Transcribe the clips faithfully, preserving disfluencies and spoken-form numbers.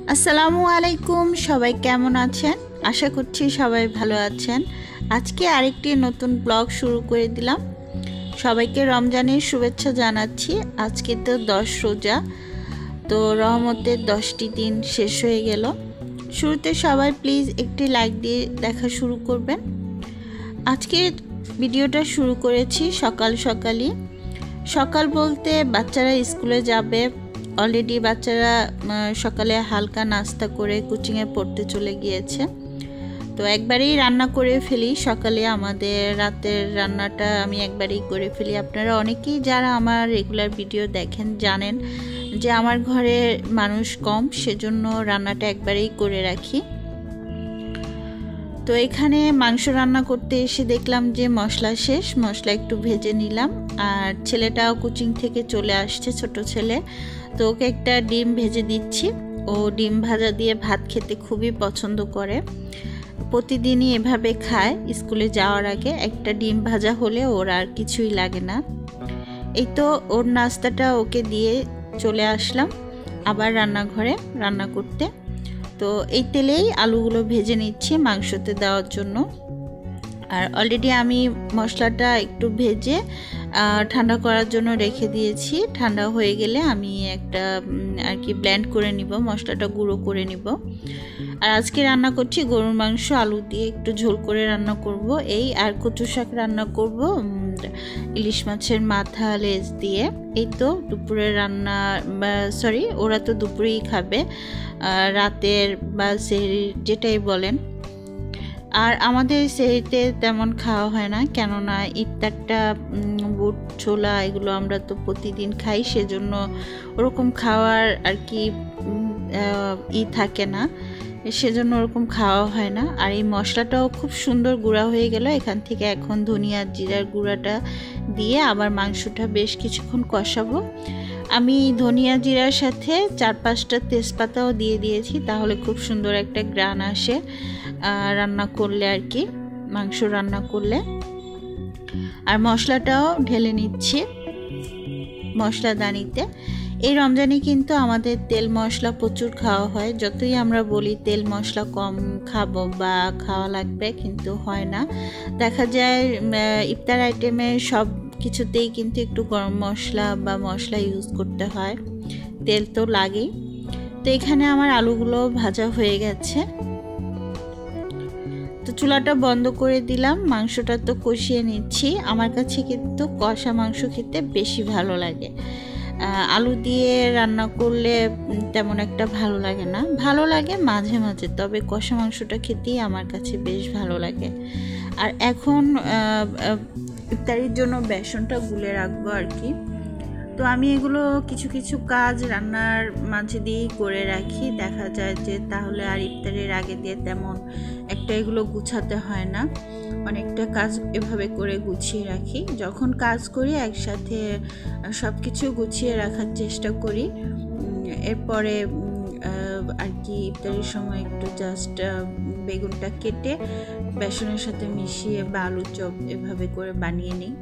আসসালামু আলাইকুম, সবাই কেমন আছেন? আশা করছি সবাই ভালো আছেন। আজকে আরেকটি নতুন ব্লগ শুরু করে দিলাম। সবাইকে রমজানের শুভেচ্ছা জানাচ্ছি। আজকে তো দশ রোজা, তো রহমতের দশটি দিন শেষ হয়ে গেল। শুরুতে সবাই প্লিজ একটি লাইক দিয়ে দেখা শুরু করবেন। আজকে ভিডিওটা শুরু করেছি সকাল সকালই। সকাল বলতে বাচ্চারা স্কুলে যাবে। অলরেডি বাচ্চারা সকালে হালকা নাস্তা করে কোচিংয়ে পড়তে চলে গিয়েছে। তো একবারেই রান্না করে ফেলি সকালে। আমাদের রাতের রান্নাটা আমি একবারেই করে ফেলি। আপনারা অনেকেই যারা আমার রেগুলার ভিডিও দেখেন জানেন যে আমার ঘরে মানুষ কম, সেজন্য রান্নাটা একবারেই করে রাখি। তো এখানে মাংস রান্না করতে এসে দেখলাম যে মশলা শেষ, মশলা একটু ভেজে নিলাম। আর ছেলেটাও কোচিং থেকে চলে আসছে, ছোট ছেলে, তো ওকে একটা ডিম ভেজে দিচ্ছি। ও ডিম ভাজা দিয়ে ভাত খেতে খুবই পছন্দ করে, প্রতিদিনই এভাবে খায়। স্কুলে যাওয়ার আগে একটা ডিম ভাজা হলে ওর আর কিছুই লাগে না। এই তো ওর নাস্তাটা ওকে দিয়ে চলে আসলাম আবার রান্নাঘরে রান্না করতে। তো এই তেলেই আলুগুলো ভেজে নিচ্ছি মাংসতে দেওয়ার জন্য। আর অলরেডি আমি মশলাটা একটু ভেজে ঠান্ডা করার জন্য রেখে দিয়েছি। ঠান্ডা হয়ে গেলে আমি একটা আর কি ব্লেন্ড করে নিব, মশলাটা গুঁড়ো করে নিব। আর আজকে রান্না করছি গরুর মাংস আলু দিয়ে, একটু ঝোল করে রান্না করব এই। আর কচু শাক রান্না করব ইলিশ মাছের মাথা লেজ দিয়ে। এই তো দুপুরে রান্না, সরি ওরা তো দুপুরেই খাবে, রাতের বা সেহরি যেটাই বলেন। আর আমাদের সেহরিতে তেমন খাওয়া হয় না, কেননা ইফতারটা বুট ছোলা এগুলো আমরা তো প্রতিদিন খাই, সেজন্য ওরকম খাওয়ার আর কি ই থাকে না, সেজন্য ওরকম খাওয়া হয় না। আর এই মশলাটাও খুব সুন্দর গুঁড়া হয়ে গেল। এখান থেকে এখন ধনিয়া জিরার গুঁড়াটা দিয়ে আবার মাংসটা বেশ কিছুক্ষণ কষাবো। আমি ধনিয়া জিরার সাথে চার পাঁচটা তেজপাতাও দিয়ে দিয়েছি, তাহলে খুব সুন্দর একটা গ্রান আসে রান্না করলে আর কি, মাংস রান্না করলে। আর মশলাটাও ঢেলে নিচ্ছি মশলাদানিতে। এই রমজানে কিন্তু আমাদের তেল মশলা প্রচুর খাওয়া হয়। যতই আমরা বলি তেল মশলা কম খাবো বা খাওয়া লাগবে, কিন্তু হয় না। দেখা যায় ইফতার আইটেমে সব কিছুতেই কিন্তু একটু গরম মশলা বা মশলা ইউজ করতে হয়, তেল তো লাগেই। তো এখানে আমার আলুগুলো ভাজা হয়ে গেছে, তো চুলাটা বন্ধ করে দিলাম। মাংসটা তো কষিয়ে নিচ্ছি। আমার কাছে কিন্তু কষা মাংস খেতে বেশি ভালো লাগে, আলু দিয়ে রান্না করলে তেমন একটা ভালো লাগে না। ভালো লাগে মাঝে মাঝে, তবে কষা মাংসটা খেতেই আমার কাছে বেশ ভালো লাগে। আর এখন ইফতারির জন্য বেসনটা গুলে রাখবো আর কি। তো আমি এগুলো কিছু কিছু কাজ রান্নার মাঝে দিয়েই করে রাখি। দেখা যায় যে তাহলে আর ইফতারের আগে দিয়ে তেমন একটা এগুলো গুছাতে হয় না, অনেকটা কাজ এভাবে করে গুছিয়ে রাখি। যখন কাজ করি একসাথে সব কিছু গুছিয়ে রাখার চেষ্টা করি। এরপরে আর কি ইফতারের সময় একটু জাস্ট বেগুনটা কেটে বেসনের সাথে মিশিয়ে বা আলুর চপ এভাবে করে বানিয়ে নিই।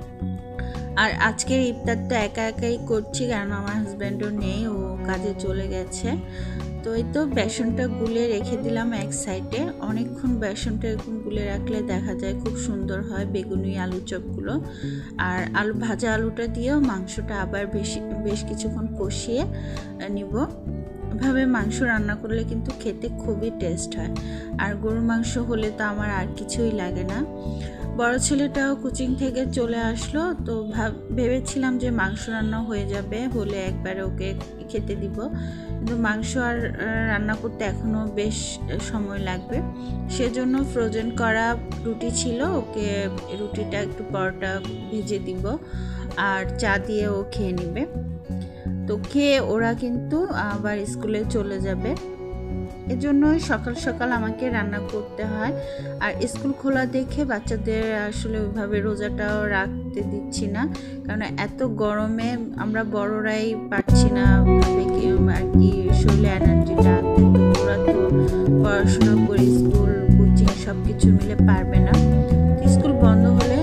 আর আজকের ইফতারটা একা একাই করছি, কারণ আমার হাজব্যান্ডও নেই, ও কাজে চলে গেছে। তো এই তো বেসনটা গুলে রেখে দিলাম এক সাইডে। অনেকক্ষণ বেসনটা এরকম গুলে রাখলে দেখা যায় খুব সুন্দর হয় বেগুনি আলু চপগুলো। আর আলু ভাজা আলুটা দিয়েও মাংসটা আবার বেশি বেশ কিছুক্ষণ কষিয়ে নিব। এভাবে মাংস রান্না করলে কিন্তু খেতে খুবই টেস্ট হয়। আর গরুর মাংস হলে তো আমার আর কিছুই লাগে না। বড় ছেলেটাও কোচিং থেকে চলে আসলো, তো ভেবেছিলাম যে মাংস রান্না হয়ে যাবে, হলে একবারে ওকে খেতে দিব। কিন্তু মাংস আর রান্না করতে এখনও বেশ সময় লাগবে, সেজন্য ফ্রোজেন করা রুটি ছিল, ওকে রুটিটা একটু পরোটা ভেজে দিব আর চা দিয়ে ও খেয়ে নেবে। তো খেয়ে ওরা কিন্তু আবার স্কুলে চলে যাবে, এজন্যই সকাল সকাল আমাকে রান্না করতে হয়। আর স্কুল খোলা দেখে বাচ্চাদের আসলে ওইভাবে রোজাটাও রাখতে দিচ্ছি না, কারণ এত গরমে আমরা বড়রাই পারছি না আর কি শরীরে এনার্জিটা আনতে। তো ওরা তো পড়াশোনা করে স্কুল কোচিং সব কিছু মিলে পারবে না। স্কুল বন্ধ হলে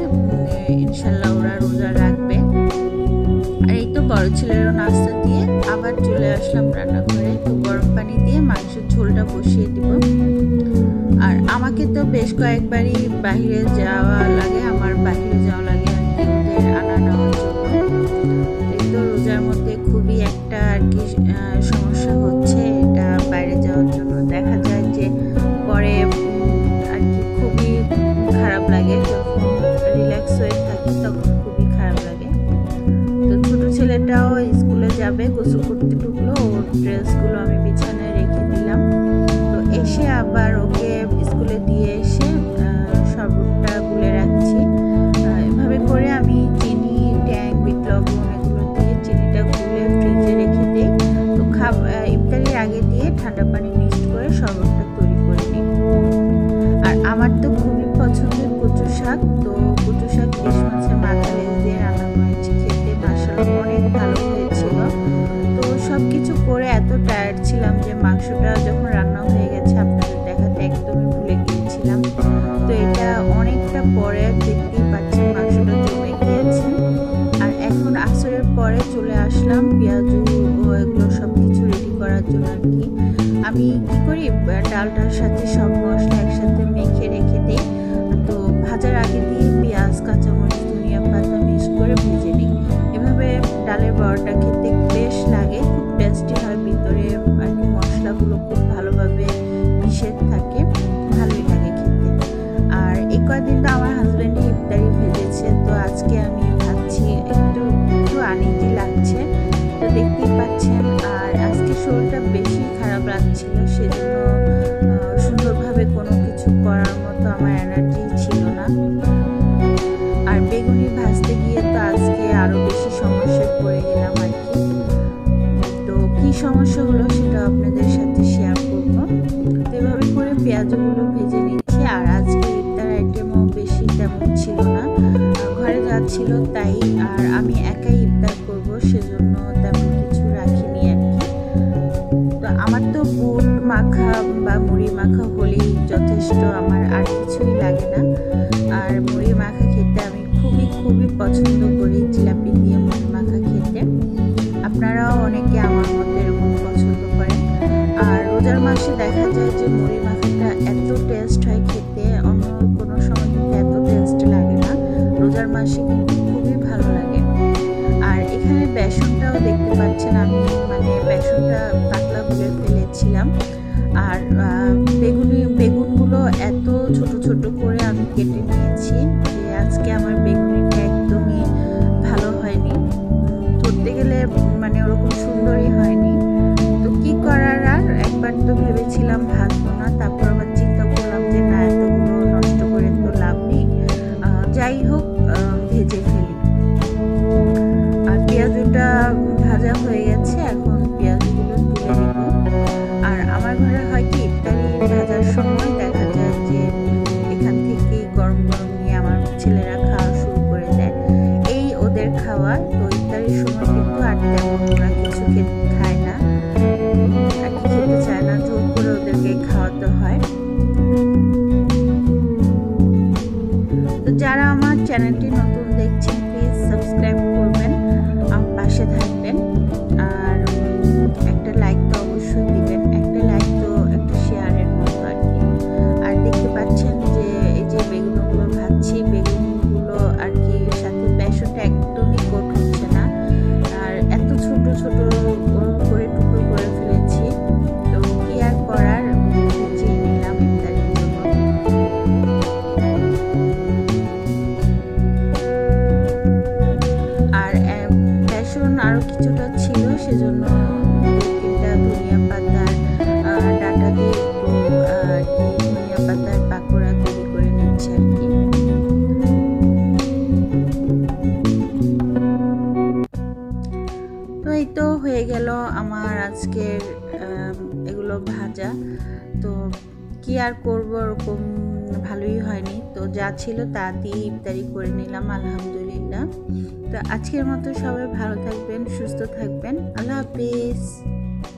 ইনশাল্লাহ ওরা রোজা রাখবে। আর এই তো বড় ছেলেরও নাস্তা দিয়ে আবার চলে আসলাম রান্নাঘরে। তো গরম পানি দিয়ে মাংসের ঝোলটা বসিয়ে দিব। আর আমাকে তো বেশ কয়েকবারই বাইরে যাওয়া লাগে, আমার বাইরে যাওয়া লাগে আর কি ওদের আনা নেওয়ার জন্য। এই তো রোজার মধ্যে খুবই একটা আর কি সমস্যা হচ্ছে এটা বাইরে যাওয়ার জন্য। দেখা যায় যে পরে আর কি খুবই খারাপ লাগে, যখন রিল্যাক্স হয়ে থাকি তখন খুবই খারাপ লাগে। তো ছোট ছেলেটাও স্কুলে যাবে, গোসল করতে ঢুকলো, ওর ড্রেসগুলো আমি বিছানায় রেখে দিলাম। তো এসে আবার ওকে স্কুলে দিয়ে এসে শরবতটা গুলে রাখছি। এভাবে করে আমি চিনি, ট্যাং, বিট লবণ এগুলো দিয়ে চিনিটা গুলে ফ্রিজে রেখে দিই। তো খাবার ইফতারির আগে দিয়ে ঠান্ডা পানি মিক্সড করে শরবতটা তৈরি করে নিই। আর আমার তো খুবই পছন্দের কচু শাক। তো কচু শাক ইলিশ মাছের মাথা লেজ দিয়ে রান্না করেছি, খেতে মাশাআল্লাহ অনেক ভালো হয়েছিল। তো সব কিছু করে এত টায়ার্ড ছিলাম যে মাংসটা যখন রান্না হয়ে গেছে আপনাদের দেখাতে একদমই ভুলে গিয়েছিলাম। তো এটা অনেকটা পরে দেখতেই পাচ্ছেন মাংসটা জমে গিয়েছে। আর এখন আসরের পরে চলে আসলাম পেঁয়াজু এগুলো সব কিছু রেডি করার জন্য আর কি। আমি কি করি, ডালটার সাথে সব মশলা একসাথে মেখে রেখে দিই। তো ভাজার আগে দিয়ে পেঁয়াজ, কাঁচামরিচ, ধনিয়া পাতা মিক্স করে ভেজে নিই। এভাবে ডালের বড়াটা খেতে বেশ লাগে, খুব টেস্টি হয়, ভিতরে আর কি মশলাগুলো খুব ভালোভাবে মিশে থাকে, ভালোই লাগে খেতে। আর এই কয়েকদিন তো আমার হাজব্যান্ড ইফতারি ভেজেছে, তো আজকে আমি ভাবছি একটু একটু আনইজি লাগছে, তো দেখতেই পাচ্ছেন। আর আজকে শরীরটা বেশি খারাপ লাগছিল, সেজন্য সুন্দরভাবে কোনো কিছু করার মতো আমার এনার্জি ছিল না। আর বেগুনি ভাজতে গিয়ে তো আজকে আরো বেশি সমস্যায় পড়ে গেলাম আর কি। তো কি সমস্যা হলো সেটা আপনাদের সাথে শেয়ার করবো। তো এভাবে করে পেঁয়াজগুলো ভেজে নিচ্ছি। আর আজকে ইফতার আইটেমও বেশি তেমন ছিল না, ঘরে যাচ্ছিল তাই। আর আমি একাই ইফতার করব, সেজন্য তেমন কিছু রাখিনি আর কি। তো আমার তো বুট মাখা বা মুড়ি মাখা হলেই যথেষ্ট, আমার আর কিছুই লাগে না। আর মুড়ি মাখা খেতে আমি খুবই খুবই পছন্দ করি, জিলাপি দিয়ে মুড়ি মাখা খেতে। আপনারাও অনেকে আমার মতো এরকম পছন্দ করেন। আর রোজার মাসে দেখা যায় যে মুড়ি মাখাটা এত টেস্ট হয় খেতে, অন্য কোনো সময় কিন্তু এত টেস্ট লাগে না, রোজার মাসে কিন্তু খুবই ভালো লাগে। আর এখানে বেসনটাও দেখতে পাচ্ছেন, আমি মানে বেসনটা পাতলা করে ফেলেছিলাম। আর বেগুনি বেগুনগুলো এত ছোট ছোট করে আমি কেটে নিয়েছি যে আজকে আমার বেগুনিটা একদমই ভালো হয়নি, ধরতে গেলে মানে ওরকম সুন্দরই হয়নি। তো কি করার, আর একবার তো ভেবেছিলাম ভাজবো না, তারপর আবার চিন্তা করলাম যে না, এতগুলো নষ্ট করে তো লাভ নেই, যাই হোক ভেজে ফেলি। আর পেঁয়াজটা ভাজা হয়ে গেছে, এখন পেঁয়াজগুলো তুলে নিব। আর আমার ঘরে হয় কি, ইফতারি ভাজার সময় দেখা যায় যে এখান থেকেই গরম গরম নিয়ে আমার ছেলেরা খাওয়া শুরু করে দেয়, এই ওদের খাওয়া। তো ইফতারির সময় কিন্তু আর তেমন ওরা কিছু খেতে খায় না আর কি, খেতে চায় না, জোর করে ওদেরকে খাওয়াতে হয়। তো যারা আমার চ্যানেলটি নতুন দেখছেন প্লিজ সাবস্ক্রাইব করবেন, আমার পাশে থাকবেন। আর একটা লাইক তো অবশ্যই দিবেন, একটা লাইক তো একটা শেয়ারের মতো আর কি। আর দেখতে পাচ্ছেন যে এই যে বেগুনগুলো ভাজছি, বেগুনগুলো আর কি সাথে বেসনটা একদমই কোট হচ্ছে না, আর এত ছোট ছোট করে টুকরো করে ফেলেছি। তো কি আর করার, ভেজেই নিলাম ইফতারির জন্য। আর বেসন আরো কিছুটা ছিল, সেজন্য তিনটা ধনিয়া পাতার ডাটা দিয়ে একটু আর কি ধনিয়া পাতার পাকোড়া তৈরি করে নিচ্ছি আর কি। তো এই তো হয়ে গেল আমার আজকের এগুলো ভাজা। তো কি আর করব, ওরকম ভালোই হয়নি, তো যা ছিল তা দিয়ে ইফতারি করে নিলাম আলহামদুলিল্লাহ। তো আজকের মতো সবাই ভালো থাকবেন, সুস্থ থাকবেন, আল্লাহ হাফিজ।